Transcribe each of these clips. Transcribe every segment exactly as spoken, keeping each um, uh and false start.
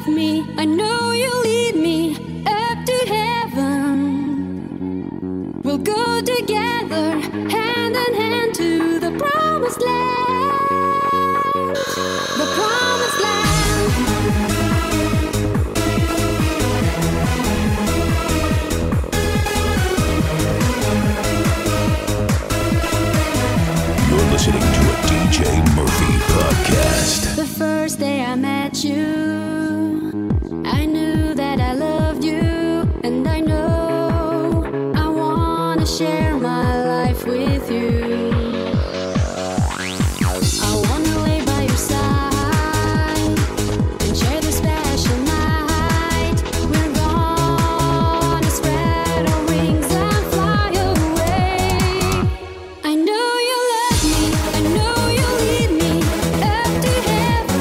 me, I know you'll lead me up to heaven. We'll go together, hand in hand to the promised land. The promised land. You're listening to a D J Murphy podcast. The first day I met you, I knew that I loved you, and I know I wanna share my life with you. I wanna lay by your side and share this special night. We're gonna spread our wings and fly away. I know you love me, I know you lead me up to heaven.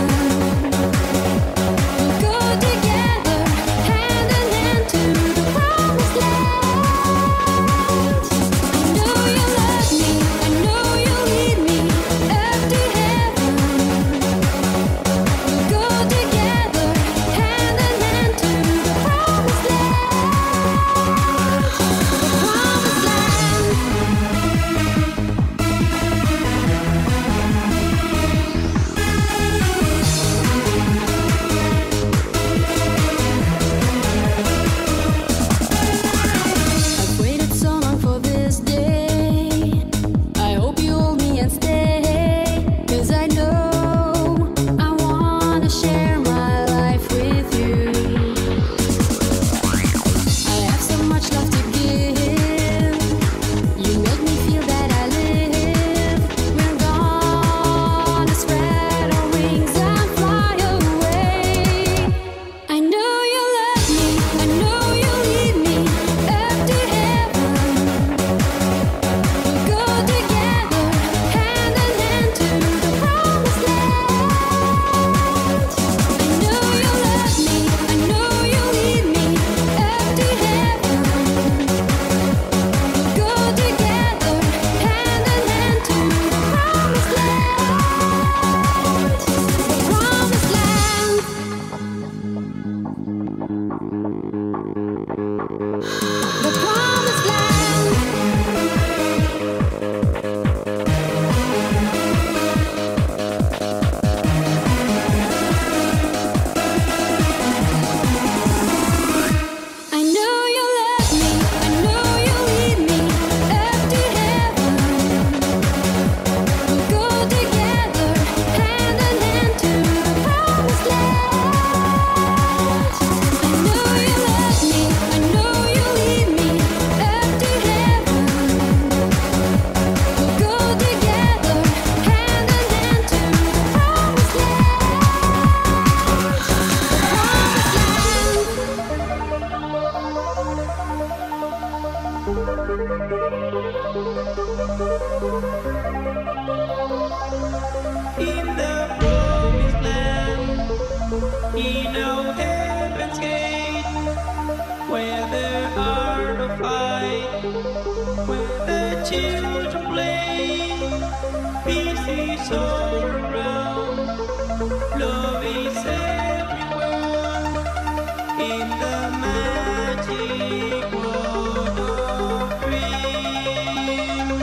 We'll go together, hand in hand to the promised land. I know you love me, I know you lead me up to heaven. We'll go together, hand in hand to the promised land. The promised land. I've waited so long for this day. I hope you hold me and stay, 'cause I know I wanna share my life with you. I have so much love to give. You make me feel that I live. We're gonna spread our wings and fly away. I know you love me, I know you lead me up to heaven. We'll go together, hand in hand to the promised land. I know you love me, I know you lead me up to heaven. We'll go together, hand in hand to the promised land. The promised land. The promised land. I know you love me, I know you lead me up to heaven. We'll go together, hand in hand to the promised land. I know you love me, I know you lead me up to heaven. We'll go together, hand in hand to the promised land. In the promised land, in our heaven's gate, where there are no fights, where the children play, peace is all around, love is everywhere, in the magic world of dreams.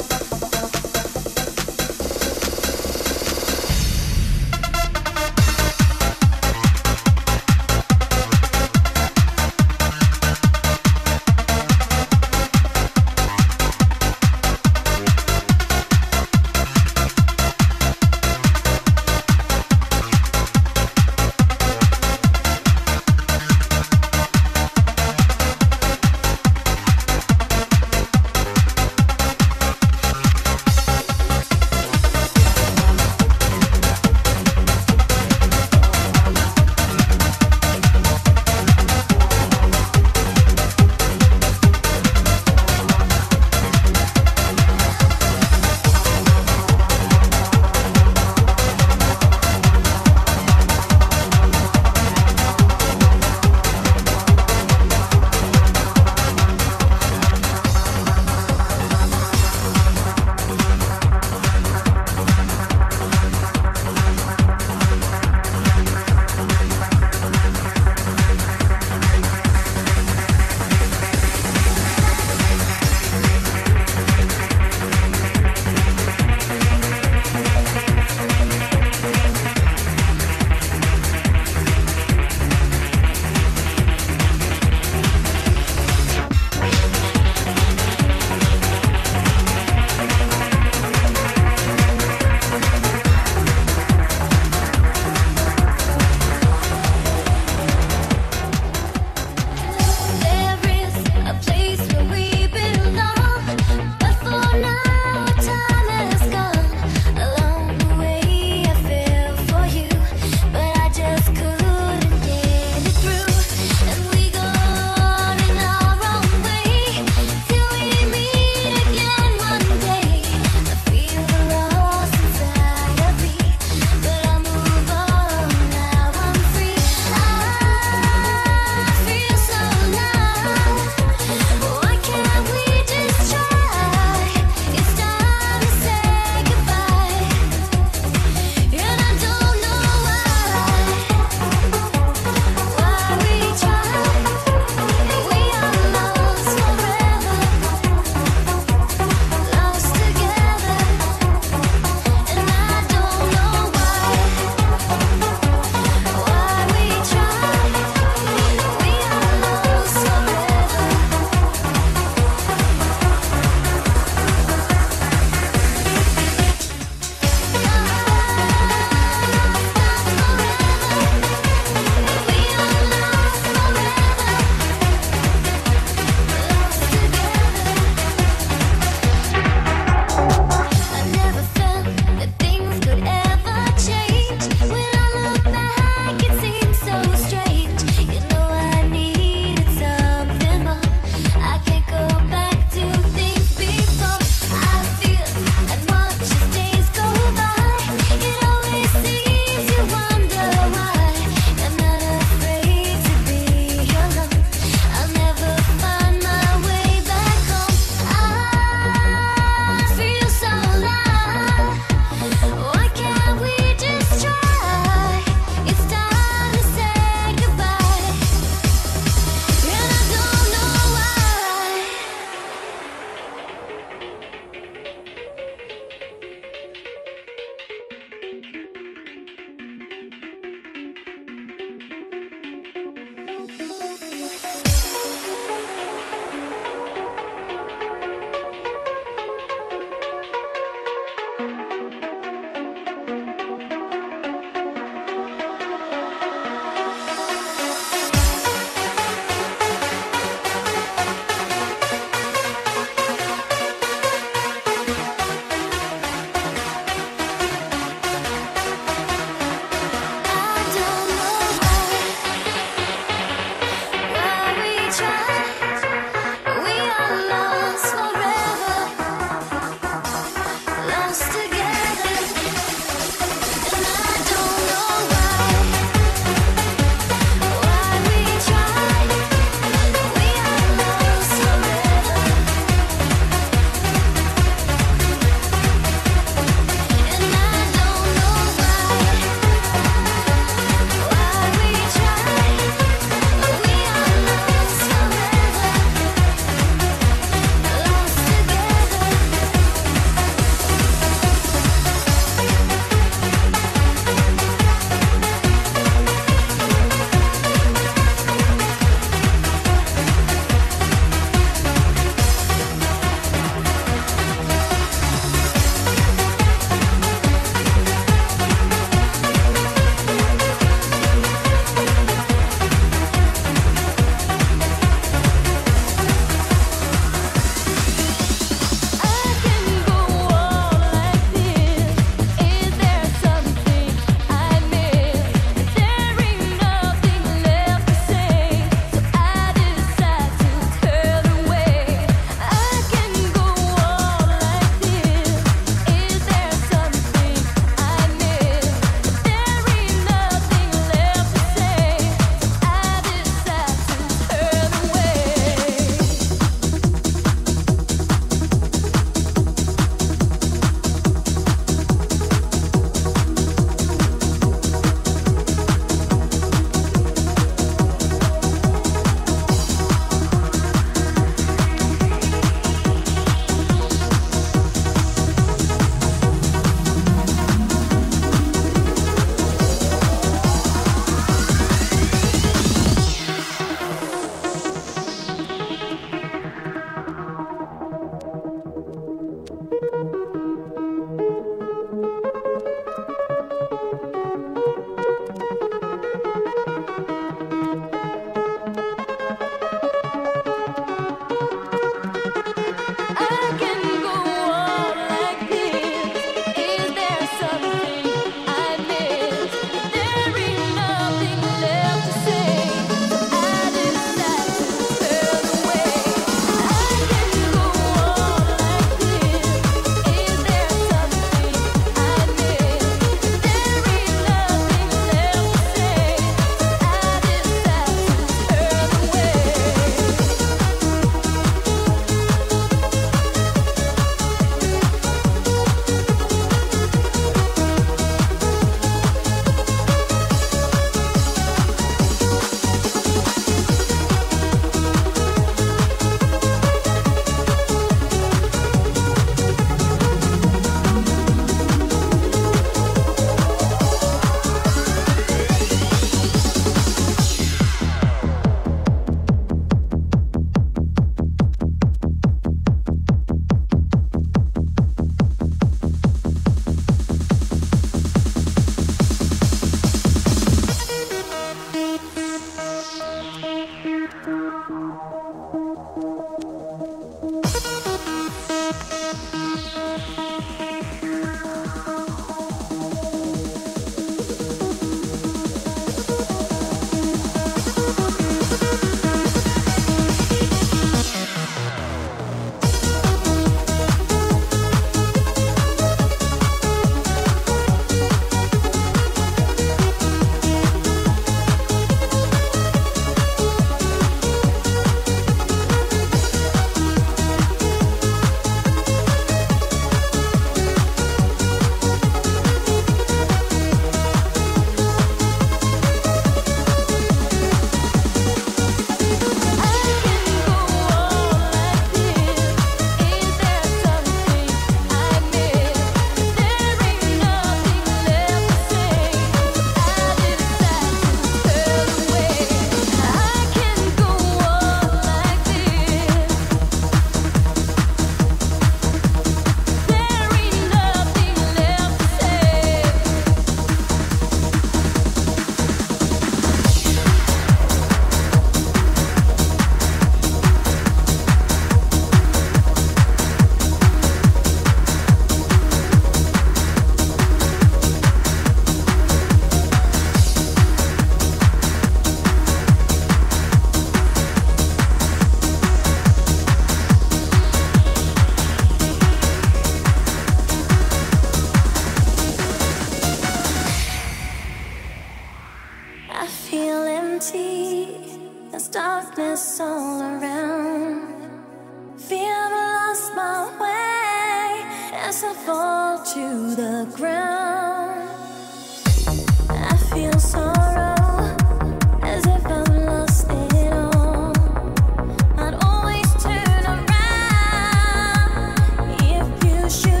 my way as I fall to the ground. I feel sorrow as if I've lost it all. I'd always turn around if you should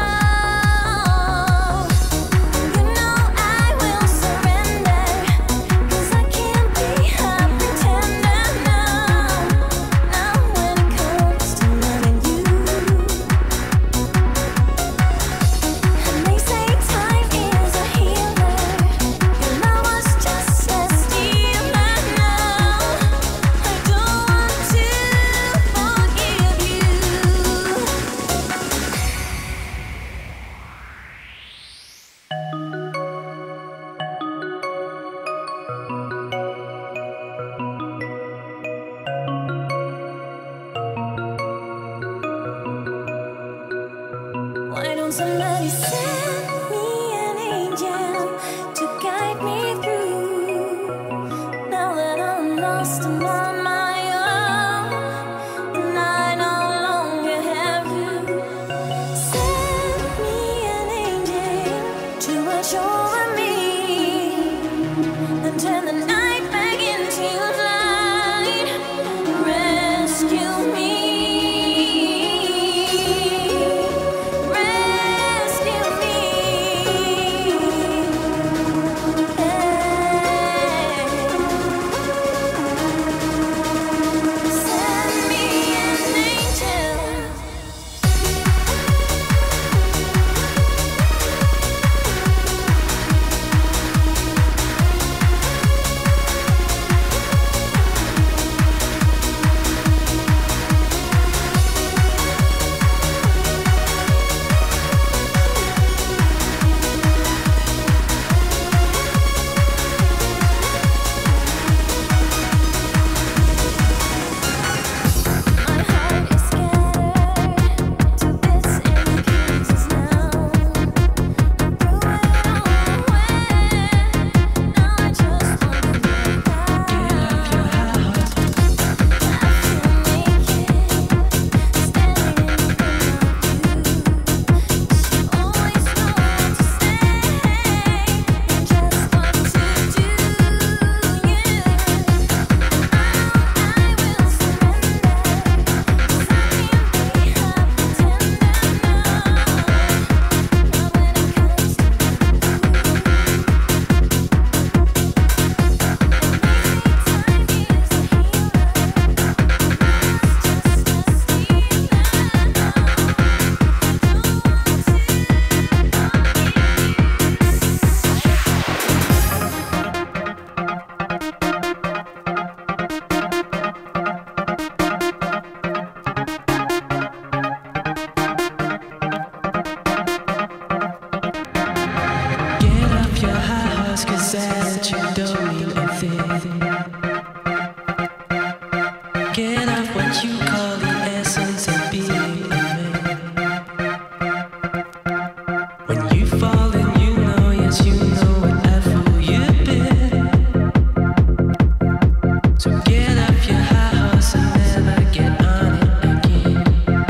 call. You know I will surrender, 'cause I can't be a pretender now. Now when it comes to loving you, and they say time is a healer. Your love was just a stealer now. I don't want to forgive you. Why don't somebody send me an angel to guide me through? Now that I'm lost and on my own, and I no longer have you. Send me an angel to assure me and turn the night back into light. Rescue me. Rescue me. Send me an angel. My heart is scattered to bits and pieces now. I threw it all away. Now I just want to get out. I feel naked, standing in front of you. You always know what to say and just what to do. Yeah, I will surrender, 'cause I can't be a pretender now. Not when it comes to you. Time is a Get off your high horse, 'cause attitude don't mean a thing. Get off what you call the essence of being a man. When you fall and you know, yes, you know what a fool you've been. So get off your high horse and never get on it again.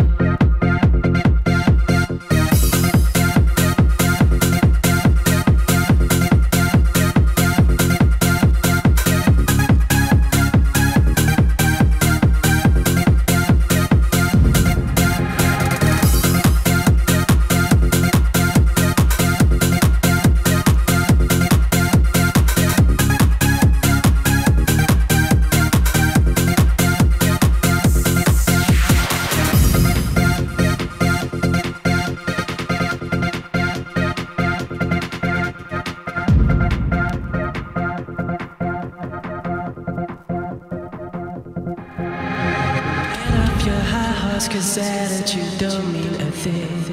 Get off your high horse, 'cause attitude don't mean a thing.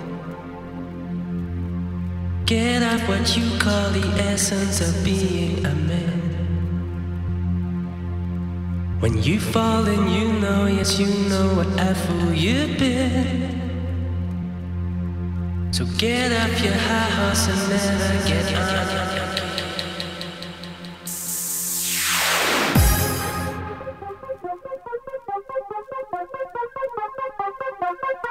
Get off what you call the essence of being a man. When you fall and you know, yes, you know what a fool you've been. So get off your high horse and never get on. Thank you.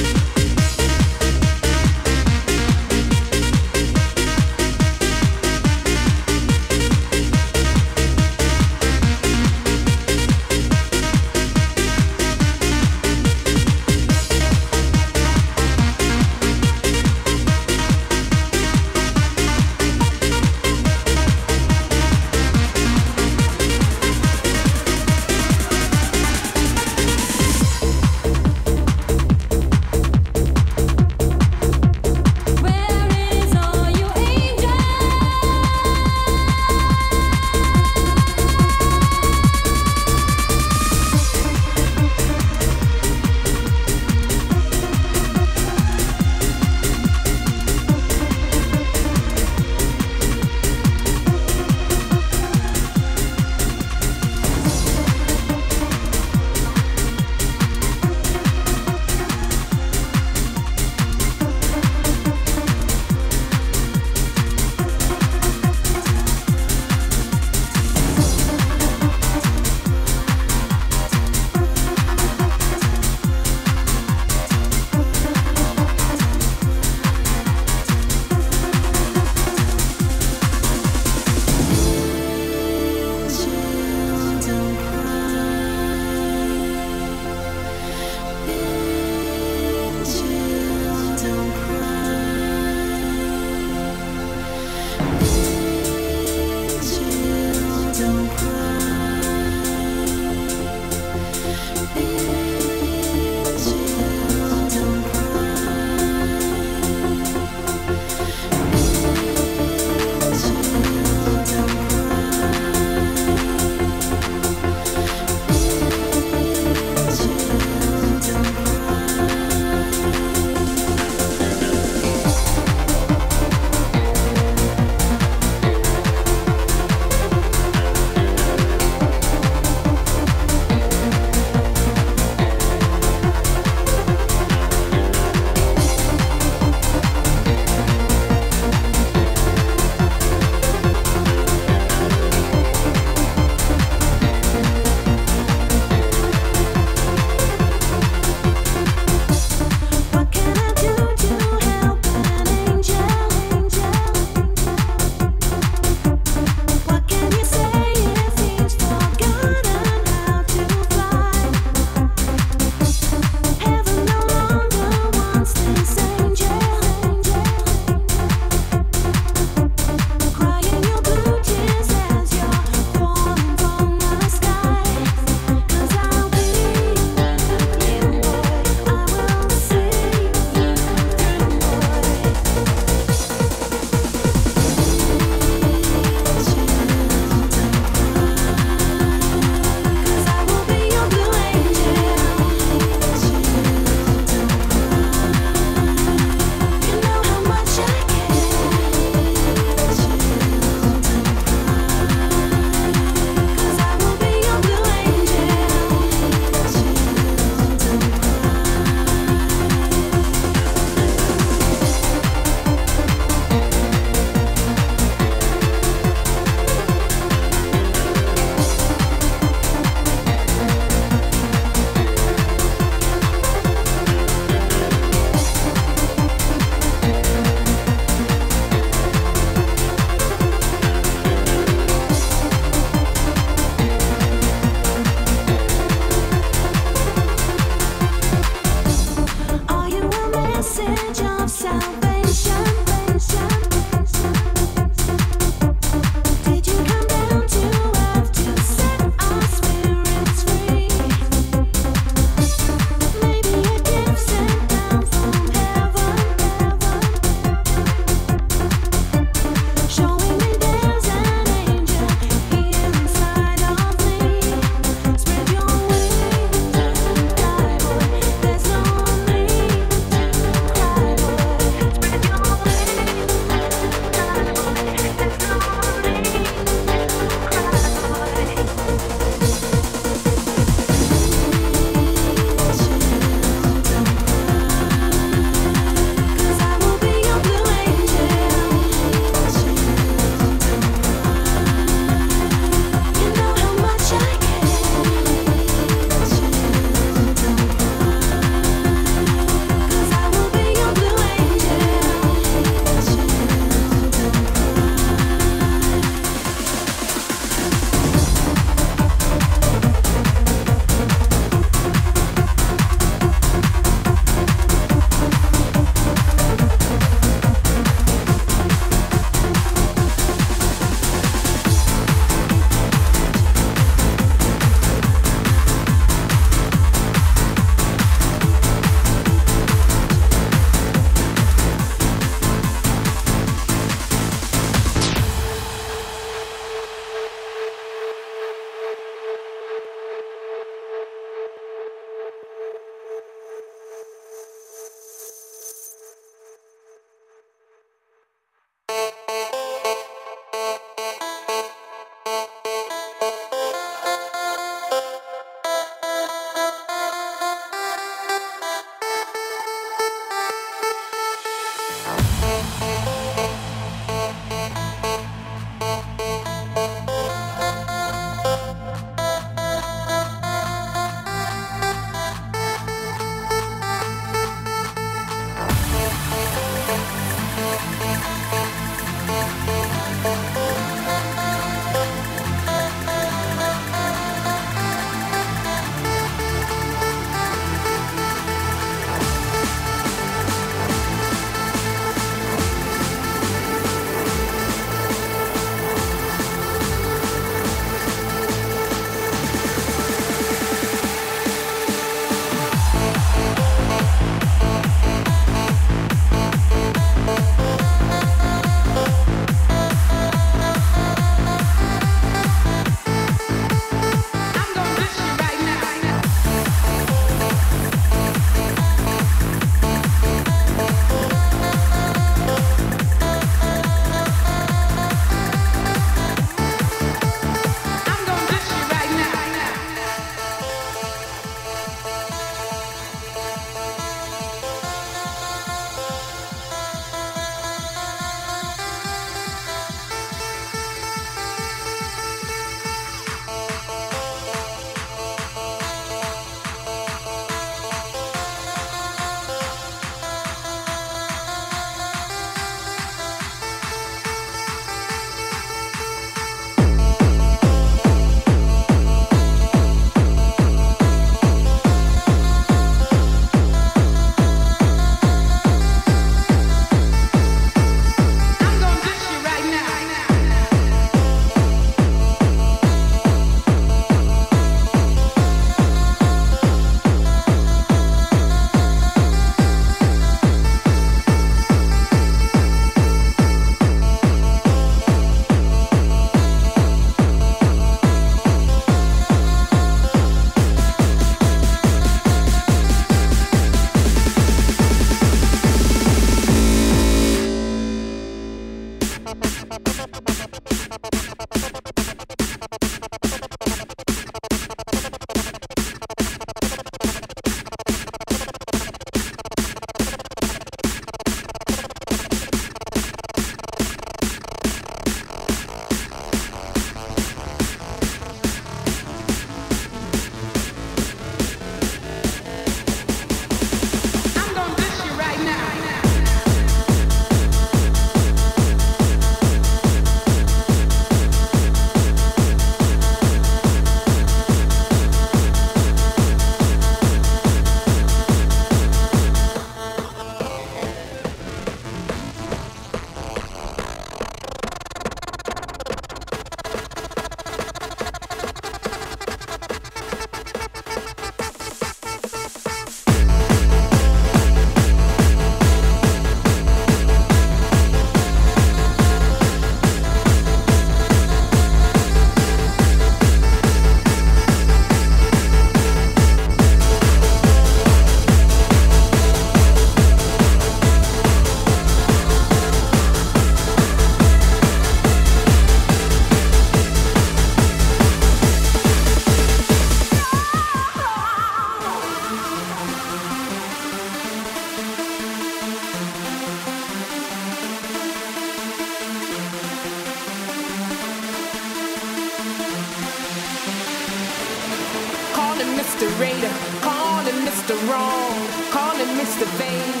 Mister Raider, call him Mister Wrong, call him Mister Vain.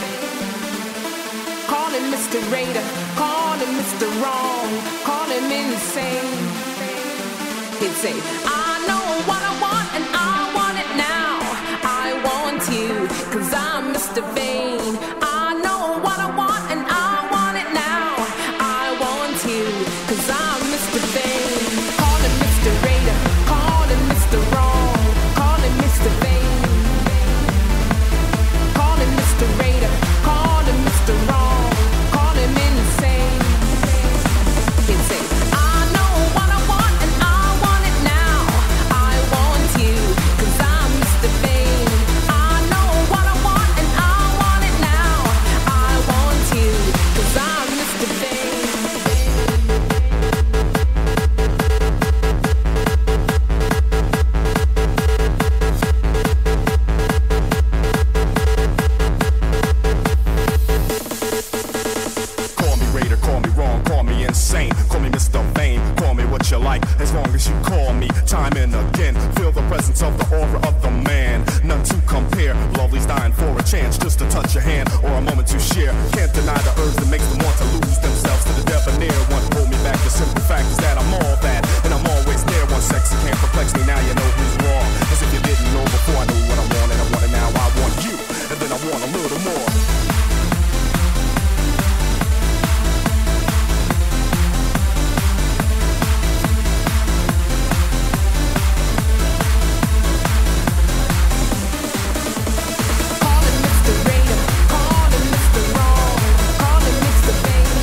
Call him Mister Raider, call him Mister Wrong, call him insane. He'd say, I know what I want and I want it now. I want you, cause I'm Mister Vain. I know what I want and I want it now. I want you, cause I'm Mister Vain. Call him Mister Raider, call him Mister Wrong, call him Mister Vain. Call him Mister Raider, call him Mister Wrong, call him insane. He'd say, I know what I want and I want it now. I want you, cause I'm Mister Vain. I know what I want and I want it now. I want you, cause I'm Mister Vain. Call me Raider, call me wrong, call me insane. Call me Mister Vain, call me what you like, as long as you call me time and again. Feel the presence of the aura of the man, none to compare. Lovely's dying for a chance just to touch your hand or a moment to share. Can't deny the urge that makes them want to lose themselves to the debonair. One hold me back, the simple fact is that I'm all that, and I'm always there. One sexy can't perplex me, now you know who's wrong. As if you didn't know before, I knew what I wanted, I want it now, I want you, and then I want a little more. Call him Mister Raider, call him Mister Wrong, call him Mister Vain.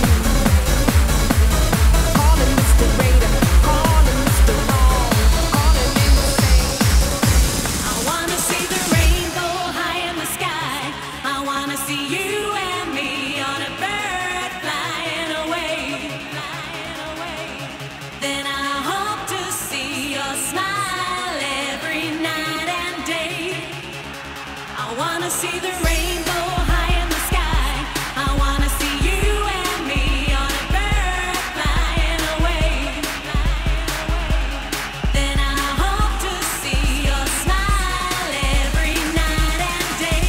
Call him Mister Raider, call him Mister Wrong, call him insane. I wanna see the rainbow high in the sky. I wanna see you and me on a bird flying away, flying away. Then I hope to see your smile every night and day. I wanna see the rainbow high in the sky. I wanna see you and me on a bird flying away, flying away. Then I hope to see your smile every night and day.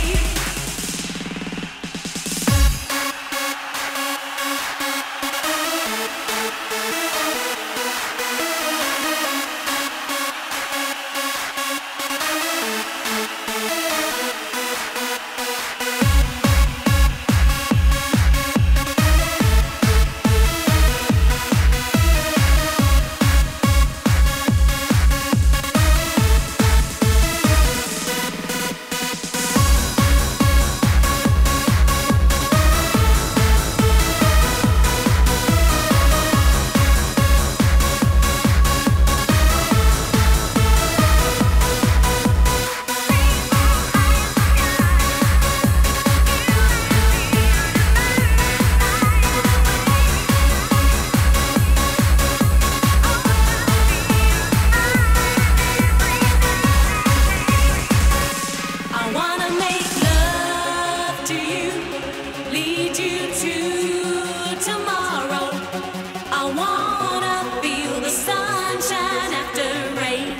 I wanna make love to you, lead you to tomorrow. I wanna feel the sunshine after rain.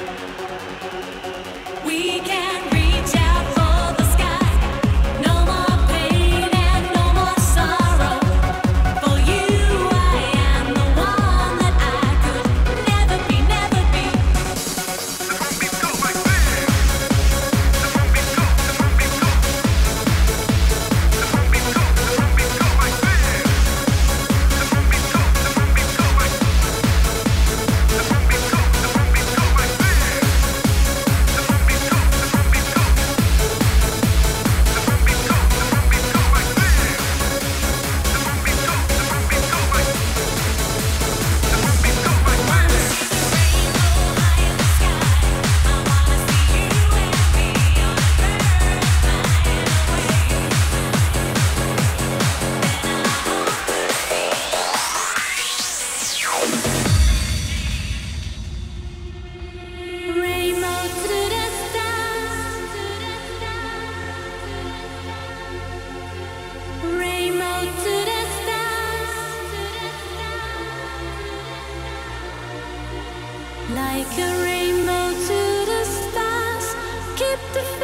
We can reach out for the sky. No more pain and no more sorrow. For you, I am the one that I could never be, never be.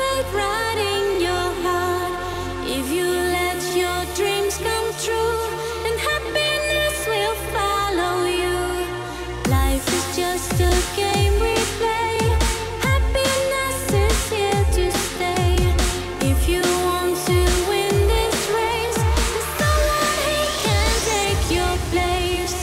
right, right in your heart. If you let your dreams come true, then happiness will follow you. Life is just a game we play. Happiness is here to stay. If you want to win this race, there's someone who can take your place.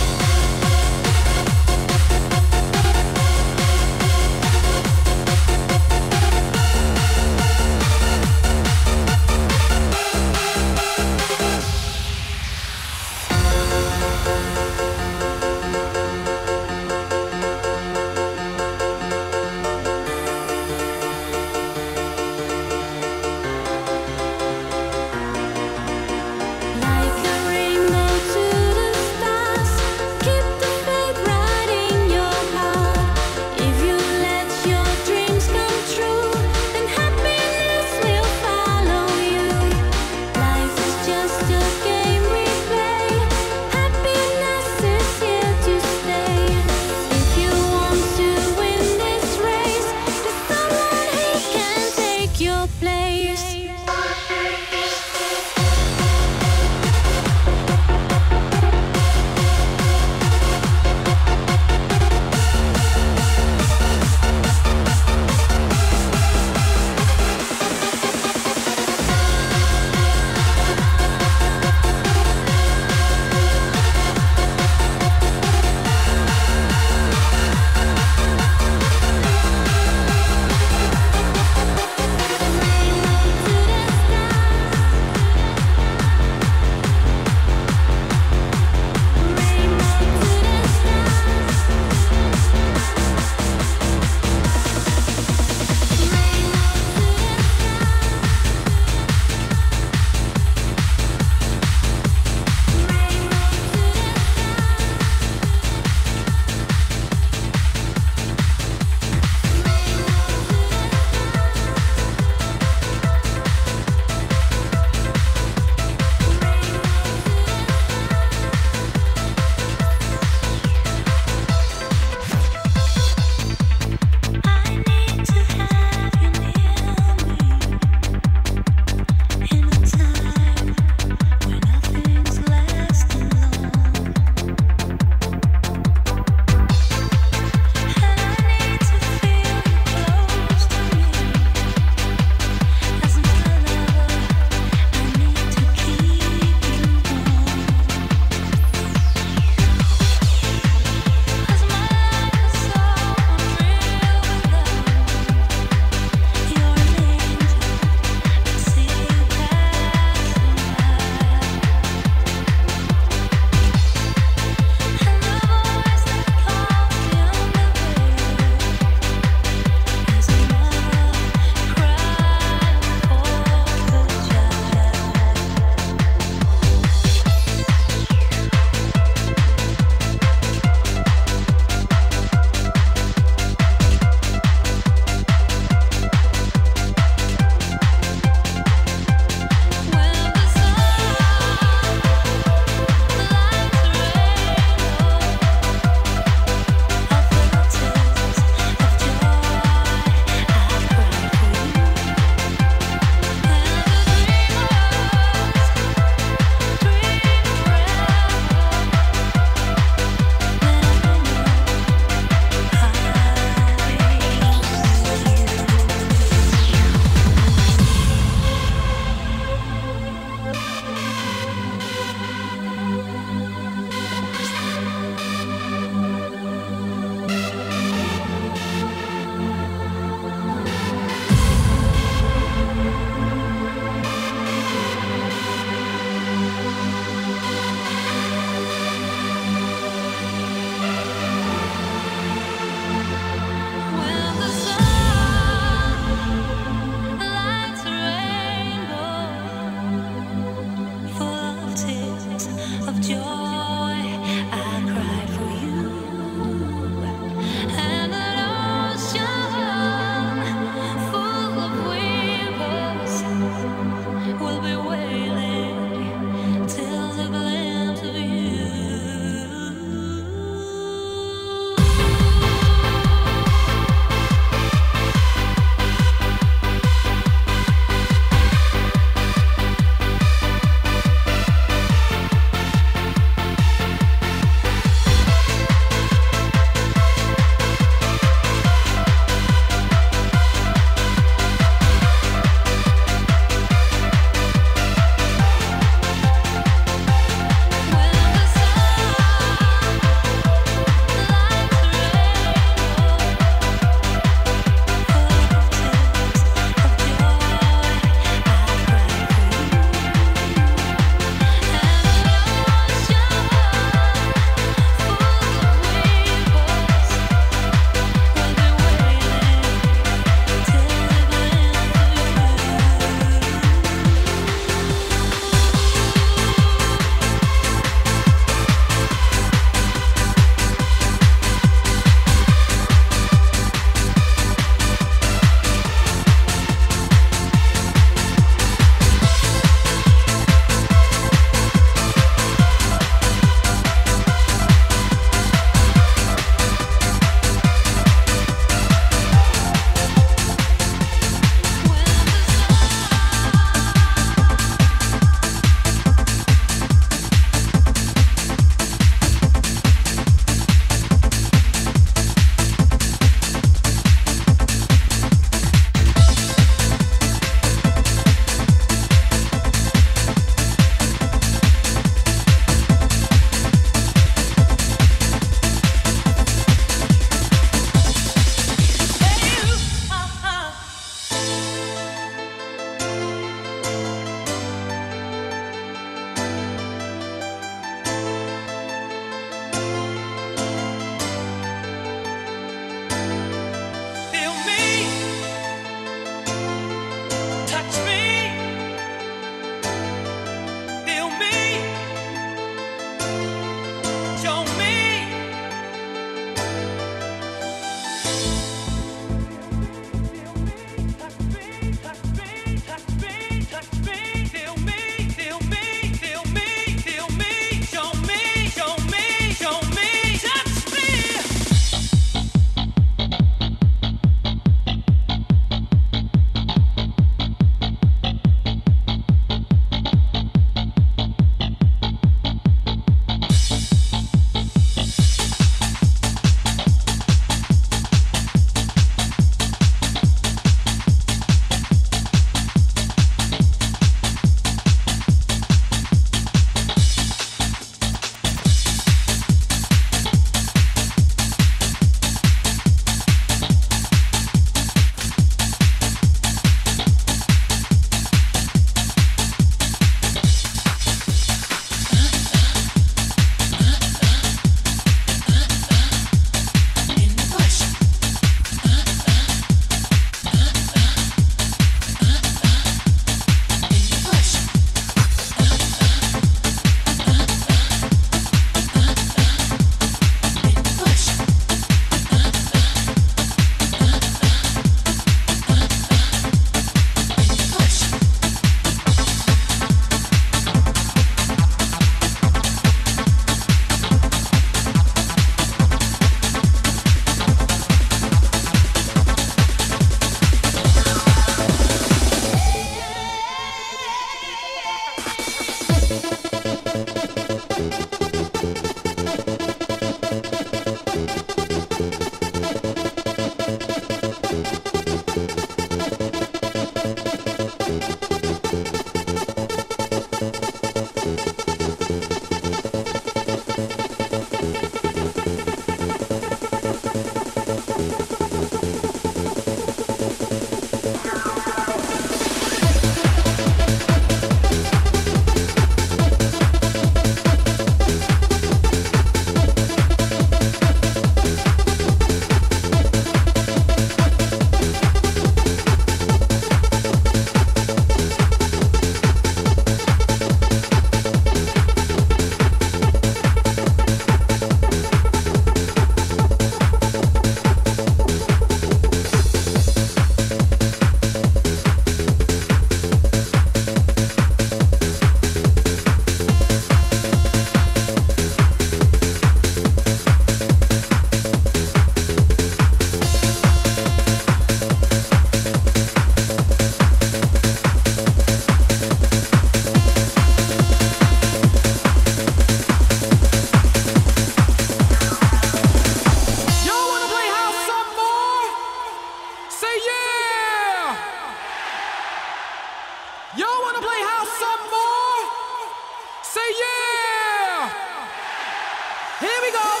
Say yeah! Here we go!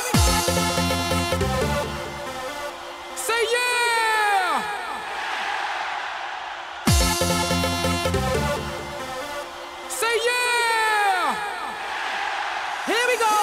Say yeah! Say yeah! Here we go!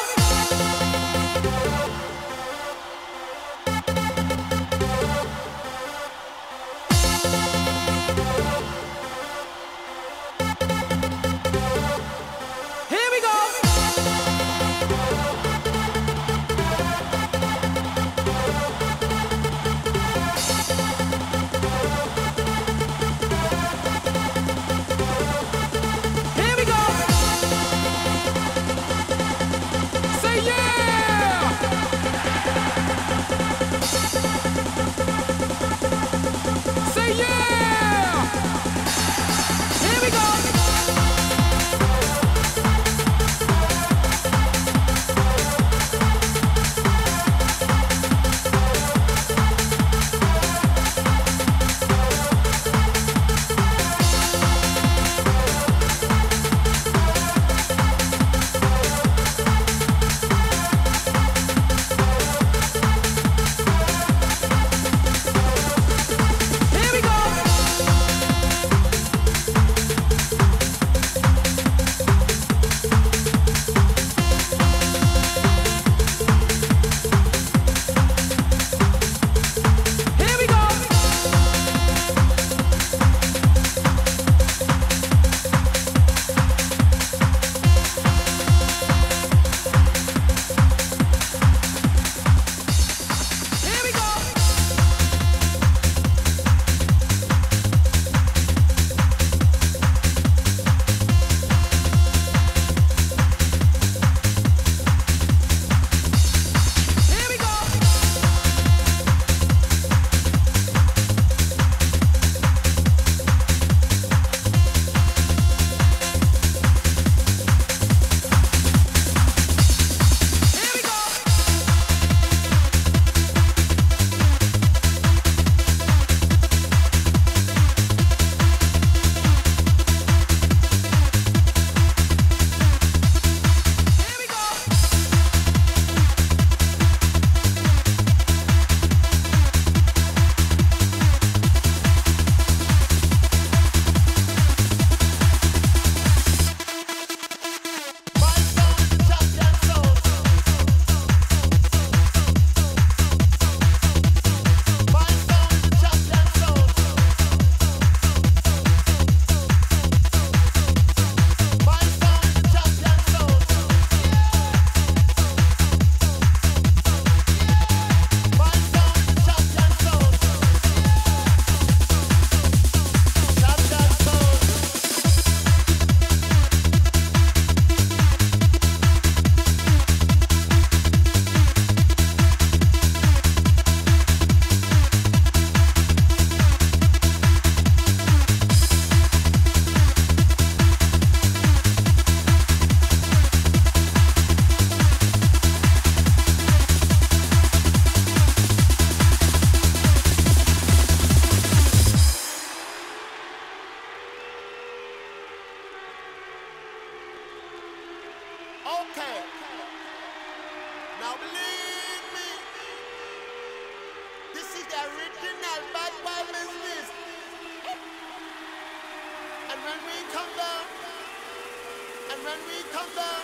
when we come down.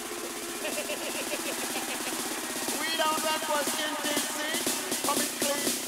We don't run for skin, see, coming clean.